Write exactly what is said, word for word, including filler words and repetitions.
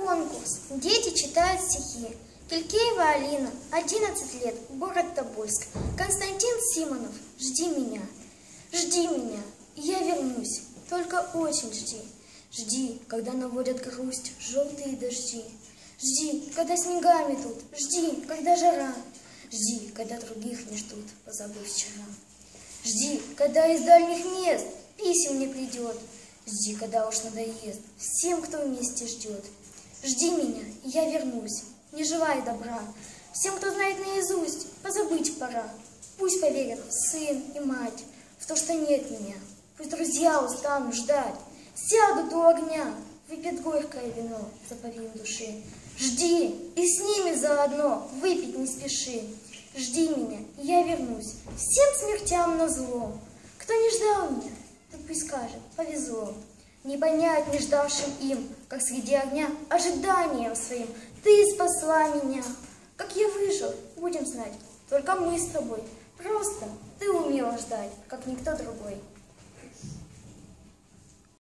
Конкурс. Дети читают стихи. Келькеева Алина, одиннадцать лет, город Тобольск. Константин Симонов, жди меня. Жди меня, и я вернусь, только очень жди. Жди, когда наводят грусть желтые дожди. Жди, когда снега метут, жди, когда жара. Жди, когда других не ждут, позабыв вчера. Жди, когда из дальних мест писем не придет. Жди, когда уж надоест всем, кто вместе ждет. Жди меня, и я вернусь, не желая добра. Всем, кто знает наизусть, позабыть пора. Пусть поверят сын и мать в то, что нет меня. Пусть друзья устанут ждать, сядут у огня, выпьют горькое вино за повинную души. Жди, и с ними заодно выпить не спеши. Жди меня, и я вернусь, всем смертям назло. Кто не ждал меня, тот пусть скажет, повезло. Не понять не ждавшим им, как среди огня, ожиданием своим ты спасла меня. Как я выжил, будем знать, только мы с тобой. Просто ты умела ждать, как никто другой.